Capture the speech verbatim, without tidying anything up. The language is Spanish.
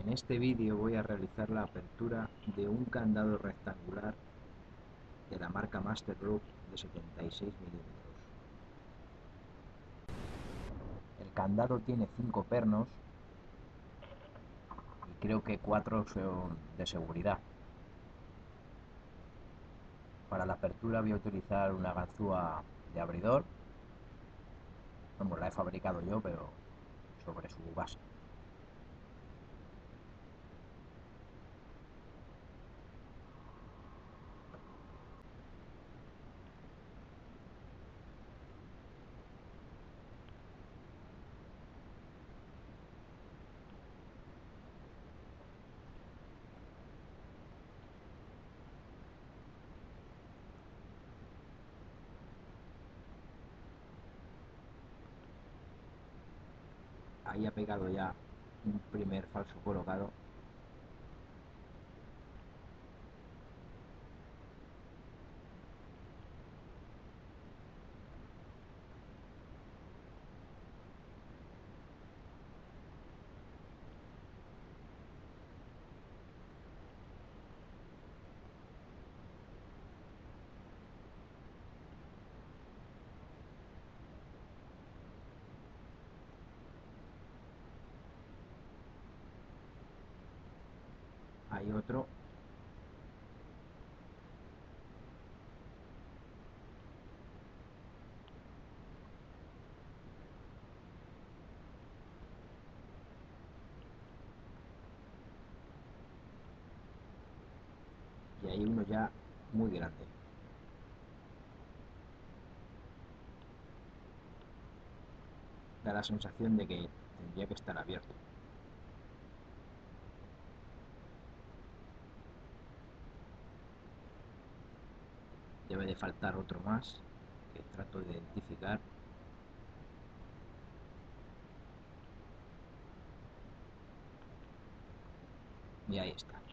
En este vídeo voy a realizar la apertura de un candado rectangular de la marca Master Group de setenta y seis milímetros. El candado tiene cinco pernos y creo que cuatro son de seguridad. Para la apertura voy a utilizar una ganzúa de abridor. Bueno, la he fabricado yo, pero sobre su base. Ahí ha pegado ya un primer falso colocado. Hay otro. Y hay uno ya muy grande. Da la sensación de que tendría que estar abierto. Debe de faltar otro más que trato de identificar. Y ahí está.